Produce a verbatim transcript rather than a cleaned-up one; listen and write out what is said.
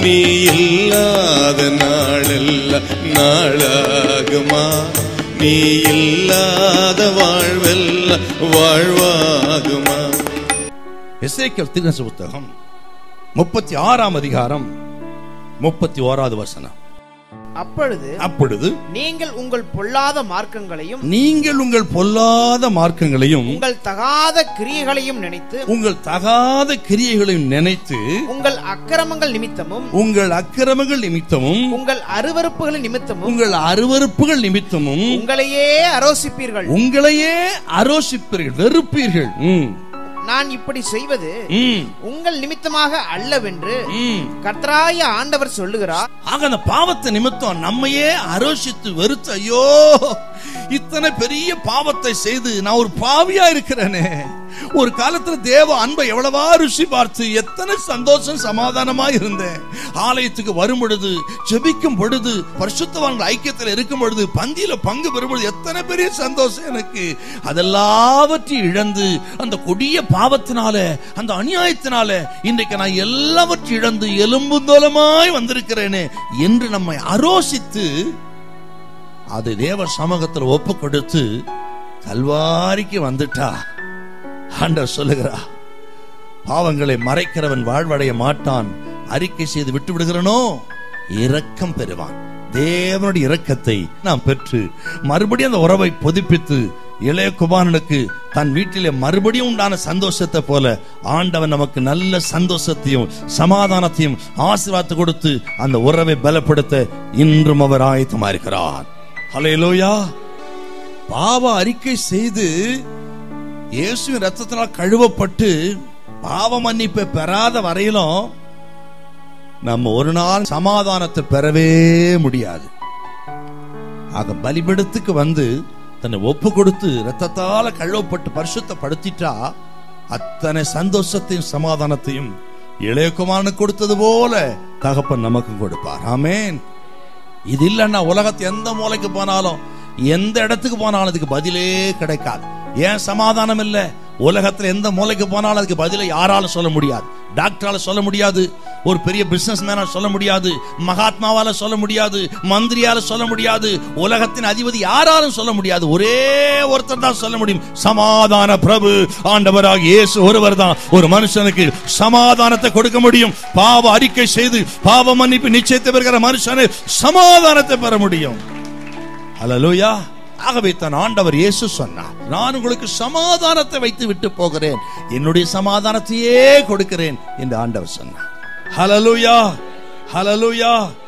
நீ இல்லாத நாளெல்லாம் நாளாகுமா? நீ இல்லாத வாழ்வெல்லாம் வாழ்வாகுமா? எசேக்கியேல் தீர்க்கதரிசி புத்தகம் முப்பத்தி ஆறாம் அதிகாரம் முப்பத்தி ஓராவது வசனம். அப்பொழுது அப்பொழுது நீங்கள் உங்கள் பொல்லாத மார்க்கங்களையும் நீங்கள் உங்கள் பொல்லாத மார்க்கங்களையும் உங்கள் தகாத கிரியைகளையும் நினைத்து உங்கள் தகாத கிரியைகளையும் நினைத்து உங்கள் அக்கிரமங்கள் நிமித்தமும் உங்கள் அக்கிரமங்கள் நிமித்தமும் உங்கள் அருவருப்புகள் நிமித்தமும் உங்கள் அருவருப்புகள் நிமித்தமும் உங்களையே அரோசிப்பீர்கள் உங்களையே அரோசிப்பீர்கள், வெறுப்பீர்கள். நான் இப்படி செய்வது உங்கள் நிமித்தமாக அல்லவென்று கர்த்தராகிய ஆண்டவர் சொல்லுகிறார். ஆக அந்த பாவத்தை நிமித்தம் நம்மையே அரோசித்து வெறுத்து, ஐயோ இத்தனை பெரிய பாவத்தை செய்து நான் ஒரு பாவியா இருக்கிறேனே. ஒரு காலத்துல தேவ அன்பை எவ்வளவா ருசி பார்த்து எத்தனை சந்தோஷம் சமாதானமா இருந்தேன். ஆலயத்துக்கு வரும் பொழுது, ஜெபிக்கும் பொழுது, பரிசுத்தவான்கள் ஐக்கியத்தில் இருக்கும் பொழுது, பந்தியில பங்கு பெறும் பொழுது எத்தனை பெரிய சந்தோஷம் எனக்கு. அதெல்லாவற்றையும் இழந்து அந்த கொடிய பாவத்தினால, அந்த அநியாயத்தினால இன்றைக்கு நான் எல்லாவற்றையும் இழந்து எலும்பு தோலமாய் வந்திருக்கிறேனே என்று நம்மை அரோசித்து அது தேவ சமூகத்தில் ஒப்பு கொடுத்து கல்வாரிக்கு வந்துட்டா ஆண்டவர் சொல்லுகிறா, பாவங்களை மறைக்கிறவன் வாழ்வடைய மாட்டான், அறிக்கை செய்து விட்டு விடுகிறனோ இரக்கம் பெறுவான். தேவனுடைய இரக்கத்தை நாம் பெற்று மறுபடியும் அந்த உறவை புதுப்பித்து இளைய குமாரனுக்கு தன் வீட்டிலே மறுபடியும் உண்டான சந்தோஷத்தை போல ஆண்டவன் நமக்கு நல்ல சந்தோஷத்தையும் சமாதானத்தையும் ஆசீர்வாதத்தை கொடுத்து அந்த உறவை பலப்படுத்த இன்றும் அவர் ஆயத்தமா இருக்கிறார். ஹல்லேலூயா. பாவ அறிக்கை செய்து இயேசுவின் ரத்தத்தினால் கழுவப்பட்டு பாவ மன்னிப்பை பெறாத வரையிலும் நம்ம ஒரு நாள் சமாதானத்தை பெறவே முடியாது. ஆக பலிபீடத்துக்கு வந்து தன்னை ஒப்பு கொடுத்து ரத்தத்தால கழுவப்பட்டு பரிசுத்தப்படுத்திட்டா அத்தனை சந்தோஷத்தையும் சமாதானத்தையும் இளையகுமாரனுக்கு கொடுத்தது போல தகப்பன் நமக்கு கொடுப்பார். ஆமென். இது இல்லைன்னா உலகத்து எந்த மூலைக்கு போனாலும், எந்த இடத்துக்கு போனாலும் அதுக்கு பதிலே கிடைக்காது. ஏன் சமாதானம் இல்ல? உலகத்துல எந்த மூலைக்கு போனாலும் அதுக்கு பதிலை யாராலும் சொல்ல முடியாது. டாக்டரால சொல்ல முடியாது, ஒரு பெரிய பிசினஸ் மேனால சொல்ல முடியாது, மகாத்மாவால சொல்ல முடியாது, மந்திரியால சொல்ல முடியாது, உலகத்தின் அதிபதி யாராலும் சொல்ல முடியாது. ஒரே ஒருத்தர் தான் சொல்ல முடியும், சமாதான பிரபு ஆண்டவராக இயேசு ஒருவர் தான் ஒரு மனுஷனுக்கு சமாதானத்தை கொடுக்க முடியும். பாவ அறிக்கை செய்து பாவ மன்னிப்பு நிச்சயத்தை பெறுகிற மனுஷனு சமாதானத்தை பெற முடியும். அல்லேலூயா. ஆகவே தன் ஆண்டவர் இயேசு சொன்னார், நான் உங்களுக்கு சமாதானத்தை வைத்து விட்டு போகிறேன், என்னுடைய சமாதானத்தையே கொடுக்கிறேன் என்று ஆண்டவர் சொன்னார். ஹல்லேலூயா, ஹல்லேலூயா.